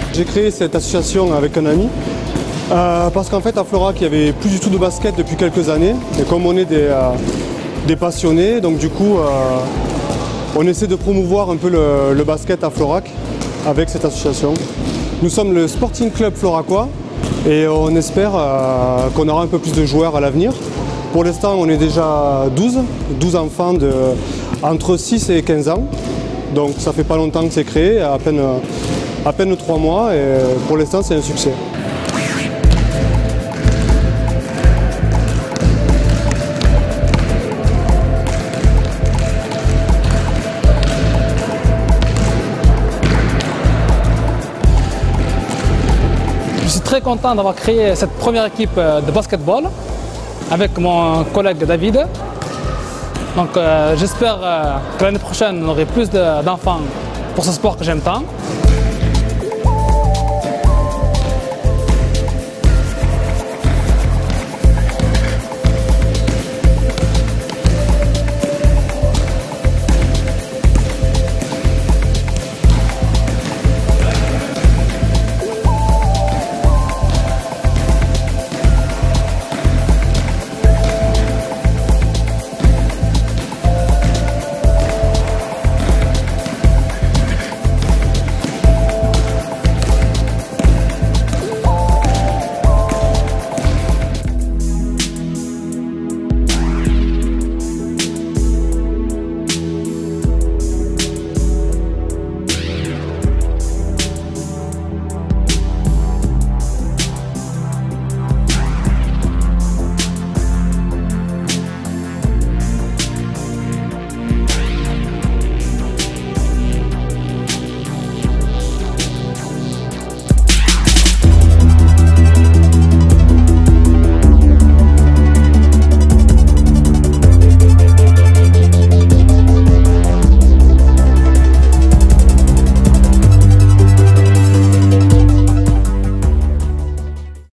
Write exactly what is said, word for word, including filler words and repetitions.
J'ai créé cette association avec un ami euh, parce qu'en fait à Florac il n'y avait plus du tout de basket depuis quelques années et comme on est des, euh, des passionnés, donc du coup euh, on essaie de promouvoir un peu le, le basket à Florac avec cette association. Nous sommes le Sporting Club Floracois et on espère euh, qu'on aura un peu plus de joueurs à l'avenir. Pour l'instant on est déjà douze, douze enfants de, entre six et quinze ans, donc ça fait pas longtemps que c'est créé, à peine, à peine trois mois et pour l'instant c'est un succès. Je suis très content d'avoir créé cette première équipe de basketball avec mon collègue David. Donc euh, j'espère euh, que l'année prochaine on aurait plus d'enfants pour ce sport que j'aime tant.